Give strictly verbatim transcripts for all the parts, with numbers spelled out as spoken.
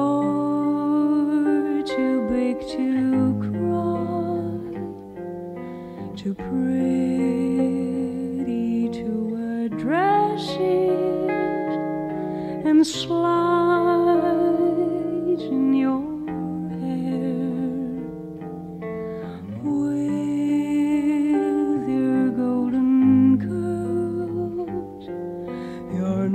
You're too big to cry, too pretty to wear dresses and slide in your hair with your golden curls. You're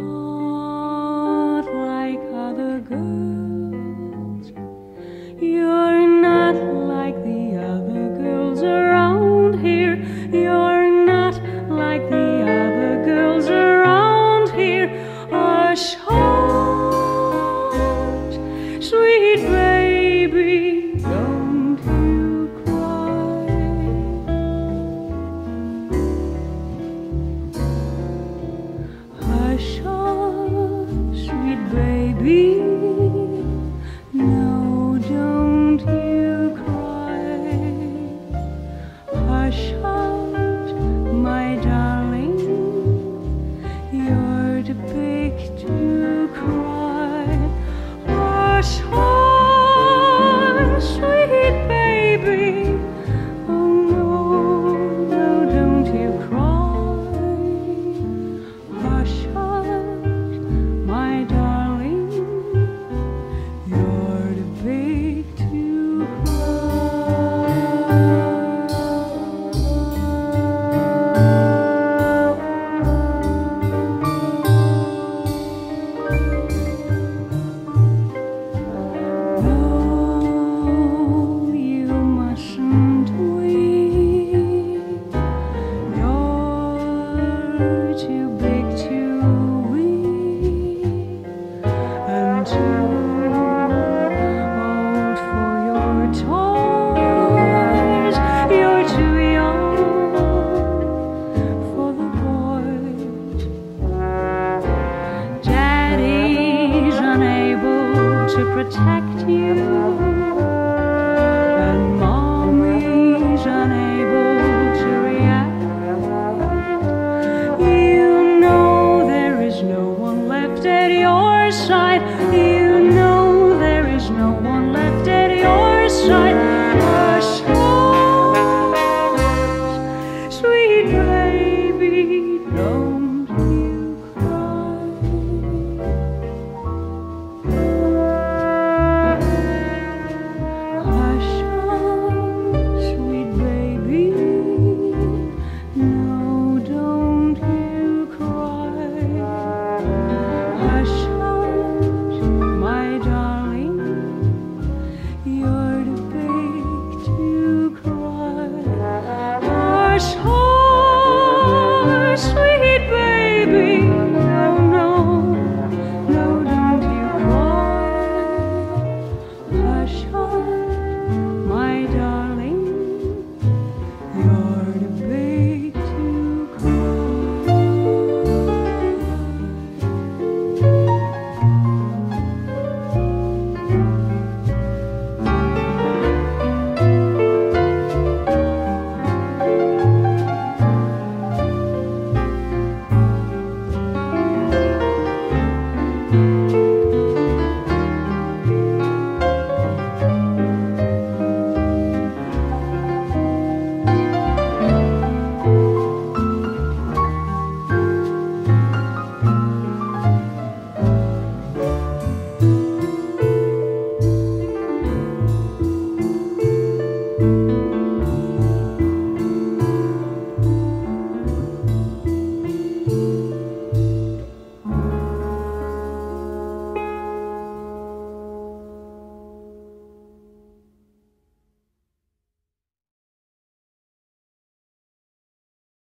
not like other girls. You're not like the other girls around here. You're not like the other girls around here. Hush, hush, sweet baby, don't you cry. Hush, hush, sweet baby, no, don't you cry. Hush, hush, my darling, you're too big to cry. Hush, hush, sweet baby, oh no, no, don't you cry. Hush, hush, my darling, you're too big to No, you mustn't weep. You're too big to weep and too old for your toys. You're too young for the boys. Daddy's unable to protect you.